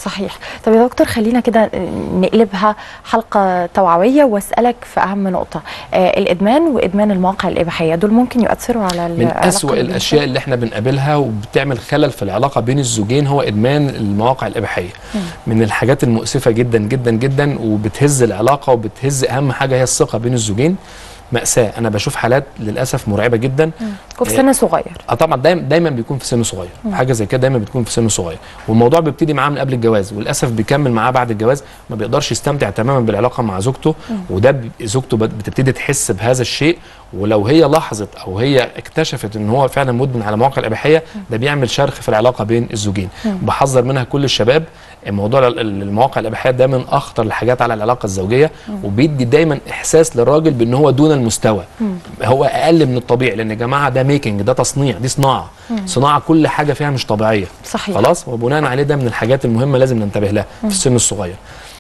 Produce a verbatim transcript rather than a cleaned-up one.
صحيح. طب يا دكتور خلينا كده نقلبها حلقة توعوية واسألك في أهم نقطة، آه الإدمان وإدمان المواقع الإباحية دول ممكن يؤثروا على من أسوأ الأشياء اللي احنا بنقابلها وبتعمل خلل في العلاقة بين الزوجين هو إدمان المواقع الإباحية. مم. من الحاجات المؤسفة جدا جدا جدا وبتهز العلاقة وبتهز أهم حاجة هي الثقة بين الزوجين. مأساة، أنا بشوف حالات للأسف مرعبة جدا وفي سن صغير. اه طبعا دايما دايما بيكون في سن صغير، مم. حاجة زي كده دايما بتكون في سن صغير، والموضوع بيبتدي معاه من قبل الجواز، وللأسف بيكمل معاه بعد الجواز، ما بيقدرش يستمتع تماما بالعلاقة مع زوجته، مم. وده زوجته بتبتدي تحس بهذا الشيء، ولو هي لاحظت أو هي اكتشفت إن هو فعلا مدمن على مواقع الإباحية، ده بيعمل شرخ في العلاقة بين الزوجين. مم. بحذر منها كل الشباب، موضوع المواقع الإباحية ده من أخطر الحاجات على العلاقة الزوجية، مم. وبيدي دايما إحساس للراجل بأن هو دون المستوى، مم. هو أقل من الطبيعي، لأن يا جماعة ده ميكنج، ده تصنيع، دي صناعة، مم. صناعة كل حاجة فيها مش طبيعية. صحيح. خلاص، وبناء عليه ده من الحاجات المهمة لازم ننتبه لها في السن الصغير.